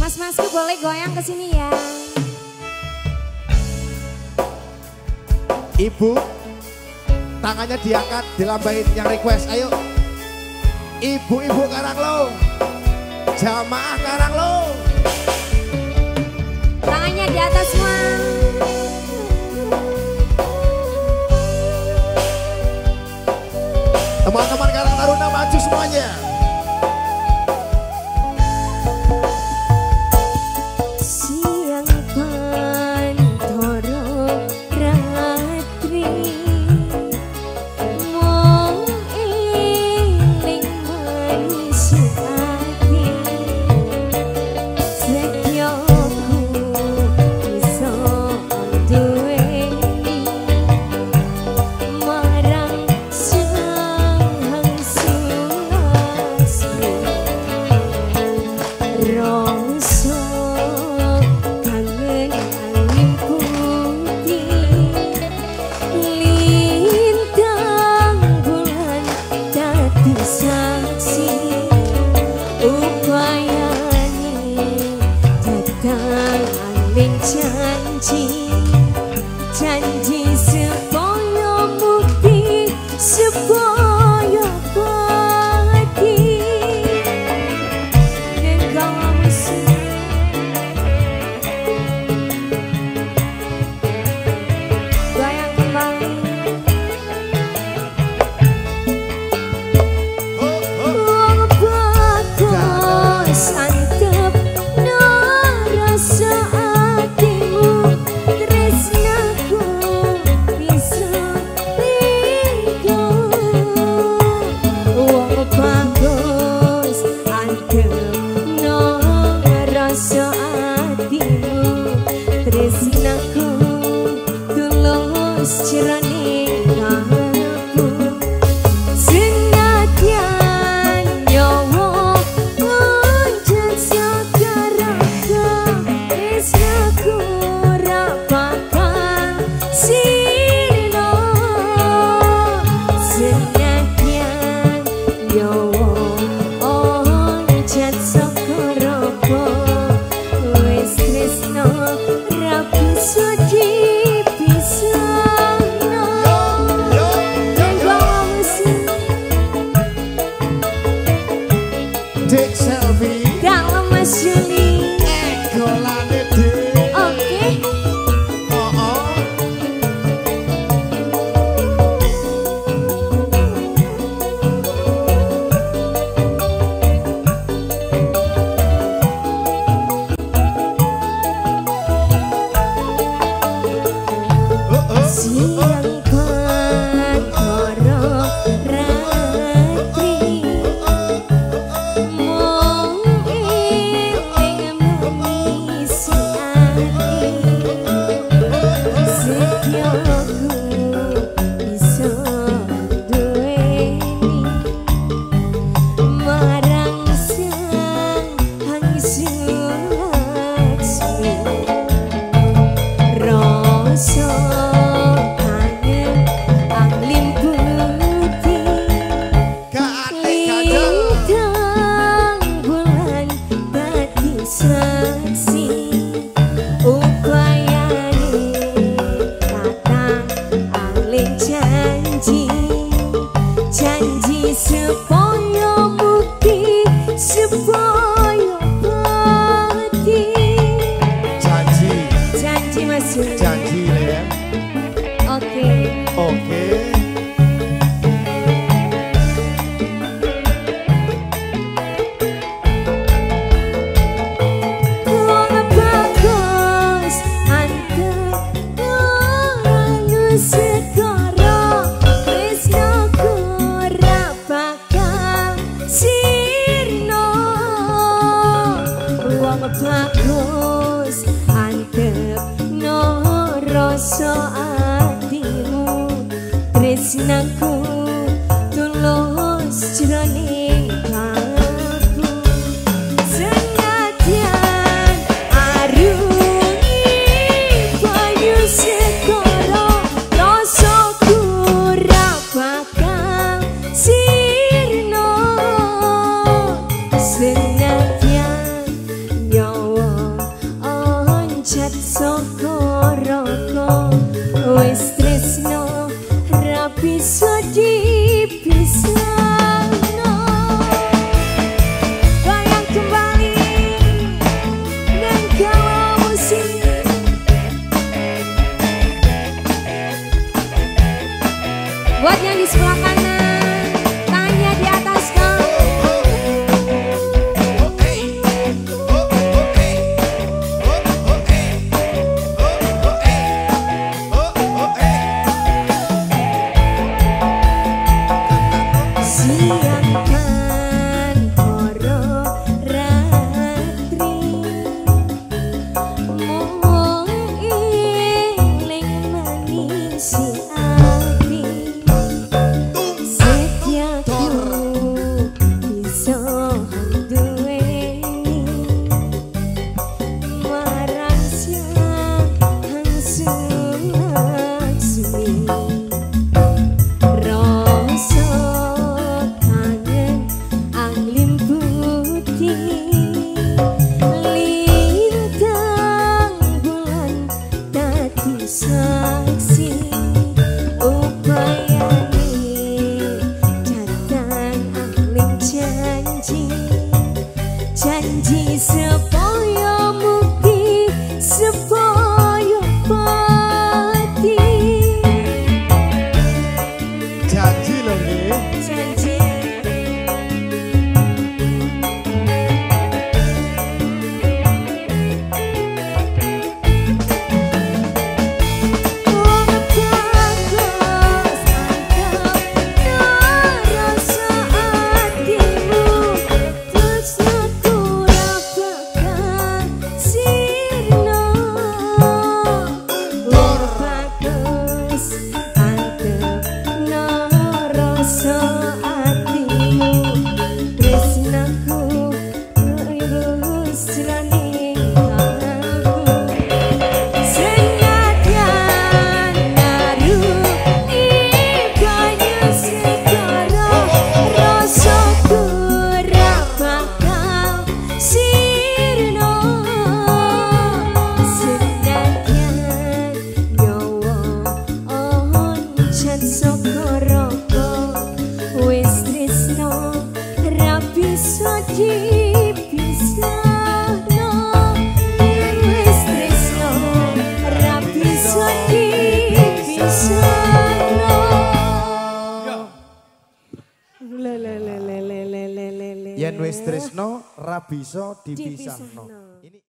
Mas-masku boleh goyang ke sini ya. Ibu, tangannya diangkat, dilambain yang request. Ayo, ibu-ibu Karanglo, jamaah Karanglo, tangannya di atas semua. Teman-teman Karang Taruna maju semuanya. Janji supaya mukti, supaya pati. Engkau mesti goyang kembali. Wong bagus antep no rasa atimu. Tresnaku tulus cirane aku senadyan nyawa oncat sakaraka tresnaku ora bakal sirna senadyan nyawa oncat sakaraka wis tresna Sudi pisana Dek selfie dalam masyuli golane dek. Oke. Siang pantoro ratri mong eling mengisi hati setyaku bisa duweni marang sang Hangsulasmi rasa janji supaya mukti, supaya pati. Janji Mas Juli. Janji ya. Oke. Wong bagus antep anu segara tresnaku ora bakal sirna. Wong bagus antep no rasa atimu tresnaku tulus jroning aku senadyan arungi bayu segara rasaku ora bakal sirna senadyan nyawa Supaya mugi supaya pati. Janji loh nggih. Janji. Yen wis tresno ra bisa dipisahno.